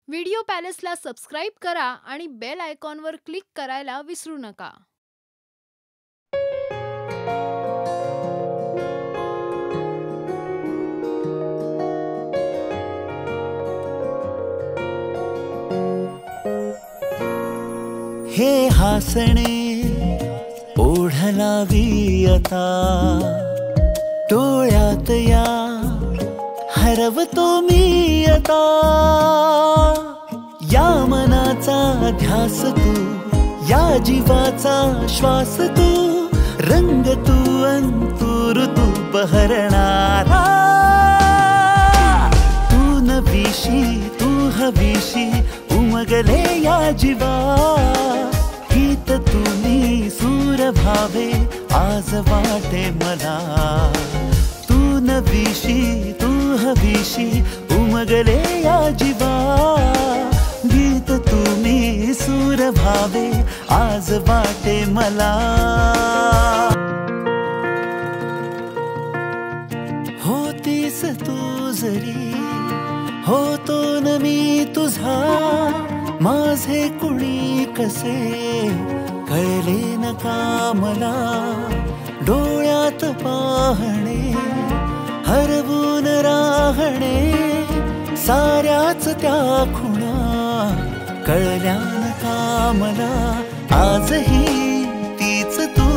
Video पॅलेसला subscribe करा आणि bell आयकॉनवर क्लिक करायला विसरू नका. हे हासणे ओढलावी आता डोळ्यात या हरवतो मी आता. या मनाचा ध्यास तू, या जीवाचा श्वास तू, रंग तू अंतूर तू बहरणारा. तू नवीशी तू हवीशी उमगले या जीवा. गीत तुम्ही सूर भावे आज वाटे मला. तू नवीशी तू हवीशी उमगले या जीवा. गीत तुम्ही सूर भावे आज वाटे मला. होतीस तू जरी होतो न मी तुझा. माझे कुणी कसे कळले न का मला. डोळ्यात पाहणे हरवून राहणे साऱ्याच त्या खुणा कळल्या न का मला. आजही तीच तू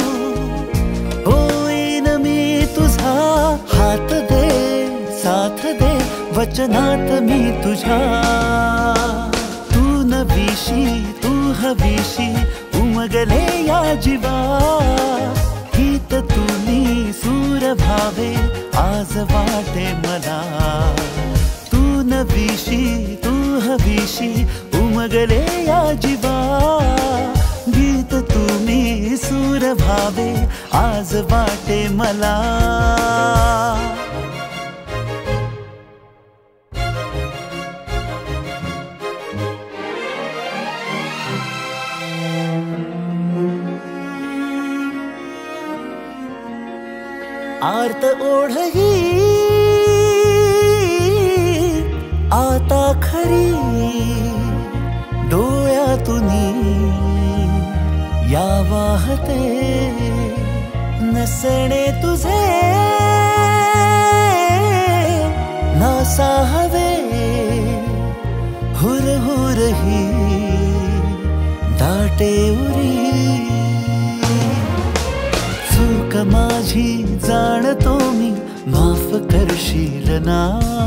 होईन मी तुझा. हात दे साथ दे वचनात मी तुझ्या. तू नवीशी तू हवीशी उमगले या जीवा. गीत तुम्ही सूर भावे आज वाटे मला. तू नवीशी तू हवीशी उमगले या जीवा. गीत तुम्ही सूर भावे आज वाटे मला. आर्त ओढही आता खरी डोळ्यातुनी या वाहते. नसणे तुझे नासा हवे हुर हुर ही दाटे उरी. चूक माझी जाणतो मी माफ करशील ना.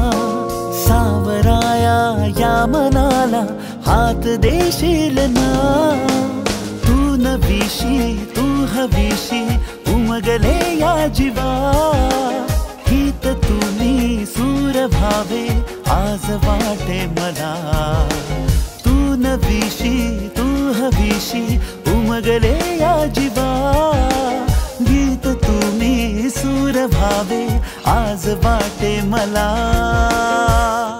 सावराया या मनाला हात देशील ना. तू नवीशी तू हवीशी उमगले या जीवा. गीत तुम्ही सूर भावे आज वाटे मला. तू नवीशी तू हवीशी उमगले या जीवा. गीत तुम्ही सूर भावे आज वाटे मला.